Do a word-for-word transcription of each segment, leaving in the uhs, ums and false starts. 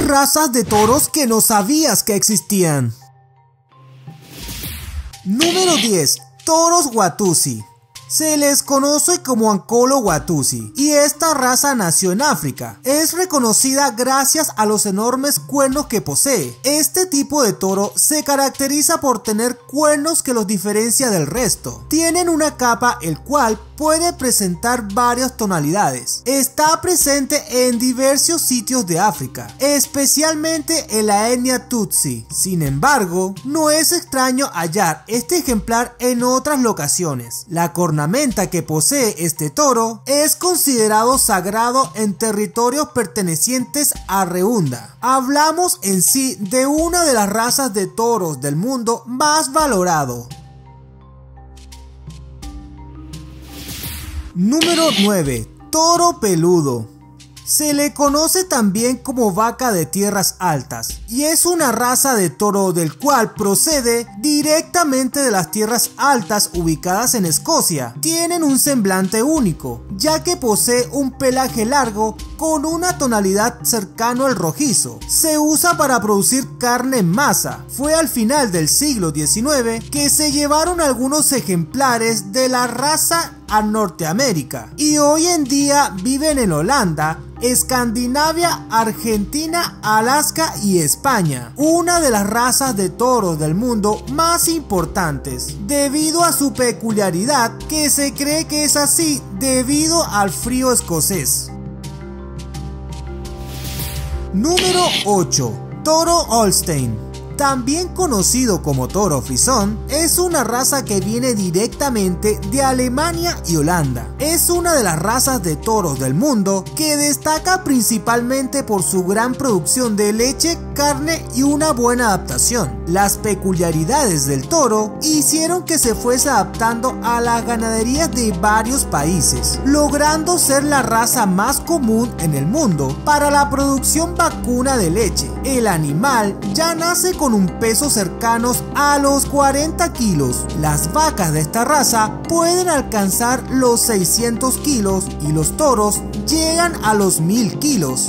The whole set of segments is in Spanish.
razas de toros que no sabías que existían. Número diez. Toros Watusi. Se les conoce como Ankolo Watusi y esta raza nació en África. Es reconocida gracias a los enormes cuernos que posee. Este tipo de toro se caracteriza por tener cuernos que los diferencia del resto. Tienen una capa el cual puede presentar varias tonalidades. Está presente en diversos sitios de África, especialmente en la etnia Tutsi. Sin embargo, no es extraño hallar este ejemplar en otras locaciones. La ornamenta que posee este toro es considerado sagrado en territorios pertenecientes a Reunda. Hablamos en sí de una de las razas de toros del mundo más valorado. Número nueve. Toro peludo. Se le conoce también como vaca de tierras altas y es una raza de toro del cual procede directamente de las tierras altas ubicadas en Escocia. Tienen un semblante único, ya que posee un pelaje largo con una tonalidad cercano al rojizo. Se usa para producir carne en masa. Fue al final del siglo diecinueve que se llevaron algunos ejemplares de la raza a Norteamérica y hoy en día viven en Holanda, Escandinavia, Argentina, Alaska y España, una de las razas de toros del mundo más importantes, debido a su peculiaridad que se cree que es así debido al frío escocés. Número ocho. Toro Holstein. También conocido como toro frisón, es una raza que viene directamente de Alemania y Holanda. Es una de las razas de toros del mundo que destaca principalmente por su gran producción de leche, carne y una buena adaptación. Las peculiaridades del toro hicieron que se fuese adaptando a las ganaderías de varios países, logrando ser la raza más común en el mundo para la producción vacuna de leche. El animal ya nace con con un peso cercanos a los cuarenta kilos. Las vacas de esta raza pueden alcanzar los seiscientos kilos y los toros llegan a los mil kilos.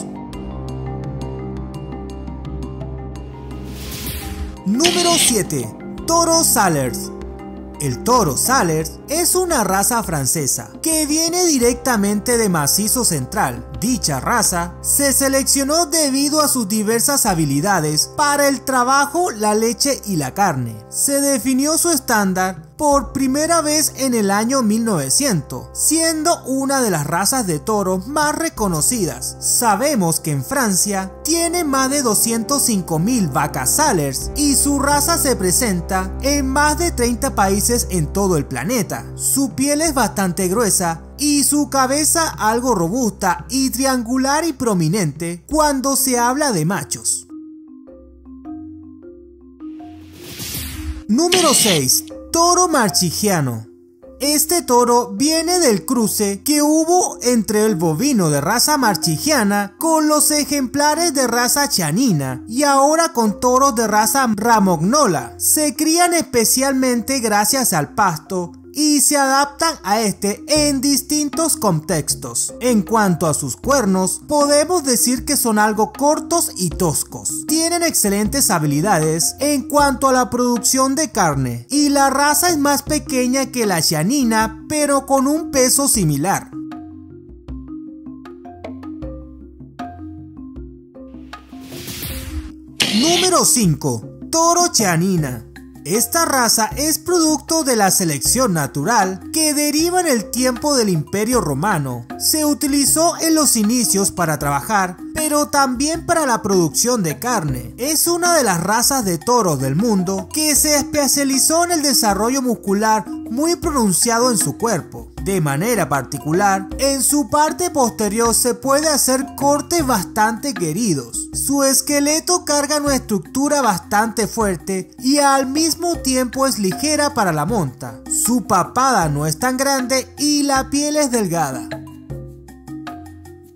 Número siete. Toro Salers. El toro Salers es una raza francesa que viene directamente de Macizo Central. Dicha raza se seleccionó debido a sus diversas habilidades para el trabajo, la leche y la carne. Se definió su estándar por primera vez en el año mil novecientos, siendo una de las razas de toros más reconocidas. Sabemos que en Francia tiene más de doscientos cinco mil vacas Salers y su raza se presenta en más de treinta países en todo el planeta. Su piel es bastante gruesa y su cabeza algo robusta y triangular y prominente cuando se habla de machos. Número seis. Toro marchigiano. Este toro viene del cruce que hubo entre el bovino de raza marchigiana con los ejemplares de raza chianina y ahora con toros de raza ramognola. Se crían especialmente gracias al pasto y se adaptan a este en distintos contextos. En cuanto a sus cuernos, podemos decir que son algo cortos y toscos. Tienen excelentes habilidades en cuanto a la producción de carne y la raza es más pequeña que la chianina, pero con un peso similar. Número cinco. Toro chianina. Esta raza es producto de la selección natural que deriva en el tiempo del Imperio Romano. Se utilizó en los inicios para trabajar, pero también para la producción de carne. Es una de las razas de toros del mundo que se especializó en el desarrollo muscular muy pronunciado en su cuerpo. De manera particular, en su parte posterior se puede hacer cortes bastante queridos. Su esqueleto carga una estructura bastante fuerte y al mismo tiempo es ligera para la monta. Su papada no es tan grande y la piel es delgada.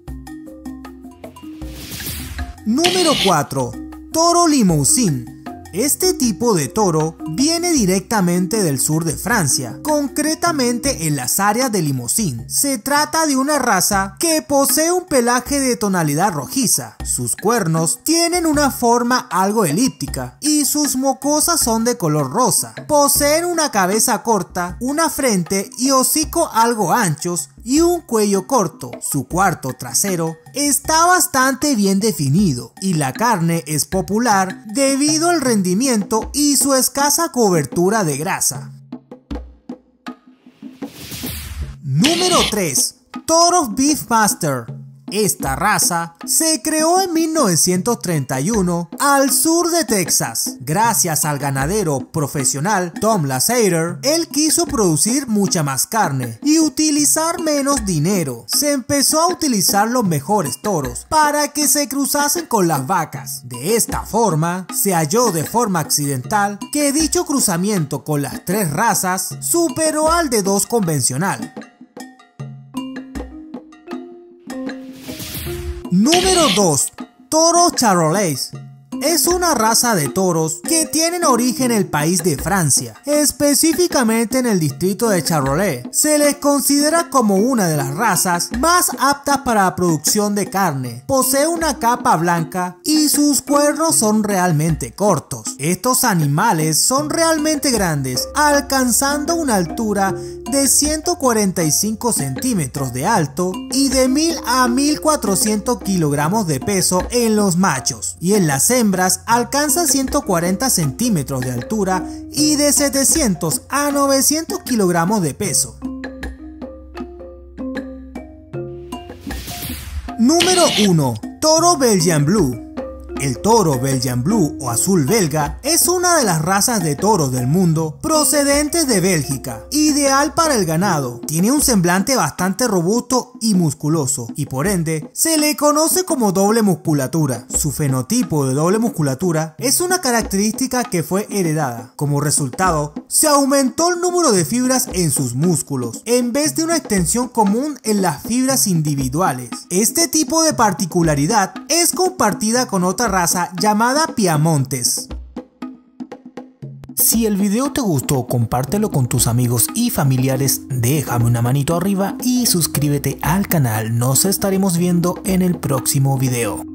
Número cuatro. Toro Limousin. Este tipo de toro viene directamente del sur de Francia, concretamente en las áreas de Limousin. Se trata de una raza que posee un pelaje de tonalidad rojiza, sus cuernos tienen una forma algo elíptica y sus mucosas son de color rosa. Poseen una cabeza corta, una frente y hocico algo anchos y un cuello corto. Su cuarto trasero está bastante bien definido y la carne es popular debido al rendimiento y su escasa cobertura de grasa. Número tres. Toros Beefmaster. Esta raza se creó en mil novecientos treinta y uno al sur de Texas. Gracias al ganadero profesional Tom Lasseter, él quiso producir mucha más carne y utilizar menos dinero. Se empezó a utilizar los mejores toros para que se cruzasen con las vacas. De esta forma, se halló de forma accidental que dicho cruzamiento con las tres razas superó al de dos convencional. Número dos. Toros Charolais. Es una raza de toros que tienen origen en el país de Francia, específicamente en el distrito de Charolais. Se les considera como una de las razas más aptas para la producción de carne. Posee una capa blanca y sus cuernos son realmente cortos. Estos animales son realmente grandes, alcanzando una altura de ciento cuarenta y cinco centímetros de alto y de mil a mil cuatrocientos kilogramos de peso en los machos, y en las hembras alcanza ciento cuarenta centímetros de altura y de setecientos a novecientos kilogramos de peso. Número uno. Toro Belgian Blue. El toro Belgian Blue o azul belga es una de las razas de toros del mundo procedentes de Bélgica, ideal para el ganado. Tiene un semblante bastante robusto y musculoso y por ende se le conoce como doble musculatura. Su fenotipo de doble musculatura es una característica que fue heredada. Como resultado, se aumentó el número de fibras en sus músculos en vez de una extensión común en las fibras individuales. Este tipo de particularidad es compartida con otra raza llamada Piamontes. Si el video te gustó, compártelo con tus amigos y familiares, déjame una manito arriba y suscríbete al canal. Nos estaremos viendo en el próximo video.